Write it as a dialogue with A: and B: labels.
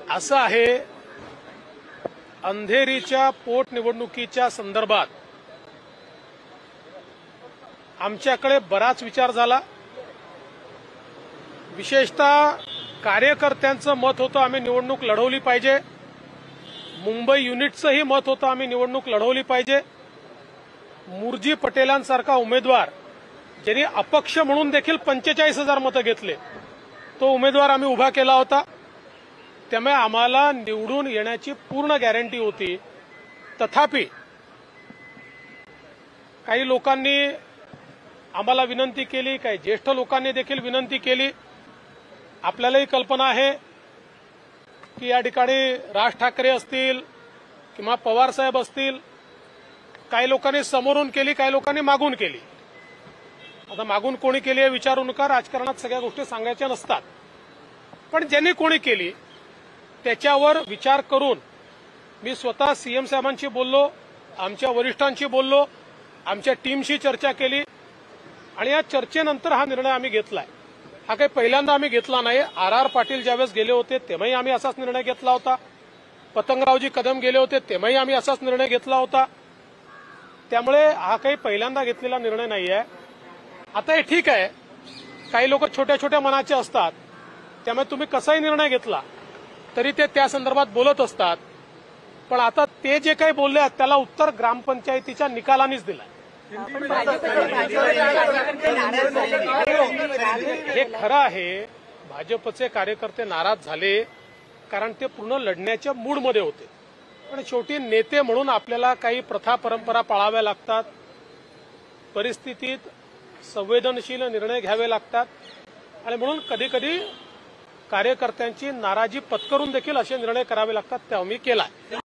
A: असं आहे, अंधेरीच्या पोटनिवडणुकीच्या संदर्भात आमच्याकडे बराच विचार झाला। विशेषतः कार्यकर्त्यांचं मत होतं आम्ही निवडणूक लढवली पाहिजे, मुंबई युनिटचंही मत होतं आम्ही निवडणूक लढवली पाहिजे। मुरजी पटेलांसारखा उमेदवार ज्यांनी अपक्ष म्हणून देखील 45,000 मतं घेतले, तो उमेदवार आम्ही उभा केला होता। त्यामुळे आम्हाला निवडून येण्याची पूर्ण गॅरंटी होती। तथापि काही लोकांनी आम्हाला विनंती केली, काही ज्येष्ठ लोकांनी देखील विनंती केली। आपल्यालाही कल्पना आहे की या ठिकाणी राज ठाकरे असतील किंवा पवार साहेब असतील, काही लोकांनी समोरून केली, काही लोकांनी मागून केली। आता मागून कोणी केली हे विचारू नका, राजकारणात सगळ्या गोष्टी सांगायच्या नसतात। पण ज्यांनी कोणी केली त्याच्यावर विचार करून मी स्वतः सीएम साहेबांशी बोललो, आमच्या वरिष्ठांशी बोललो, आमच्या टीमशी चर्चा केली आणि या चर्चेनंतर हा निर्णय आम्ही घेतलाय। हा काही पहिल्यांदा आम्ही घेतला नाही। आर पाटील ज्यावेळेस गेले होते तेव्हाही आम्ही असाच निर्णय घेतला होता, पतंगरावजी कदम गेले होते तेव्हाही आम्ही असाच निर्णय घेतला होता। त्यामुळे हा काही पहिल्यांदा घेतलेला निर्णय नाही आहे। आता हे ठीक आहे, काही लोक छोट्या छोट्या मनाचे असतात, त्यामुळे तुम्ही कसाही निर्णय घेतला तरी ते त्या संदर्भात बोलत असतात। पण आता ते जे काही बोलले आहेत त्याला उत्तर ग्रामपंचायतीच्या निकालानेच दिलं। हे खरं आहे, भाजपचे कार्यकर्ते नाराज झाले कारण ते पूर्ण लढण्याच्या मूडमध्ये होते। पण शेवटी नेते म्हणून आपल्याला काही प्रथा परंपरा पाळाव्या लागतात, परिस्थितीत संवेदनशील निर्णय घ्यावे लागतात आणि म्हणून कधी कधी कार्यकर्त्यांची नाराजी पत्करून देखील असे निर्णय करावे लागतात। ते आम्ही केला।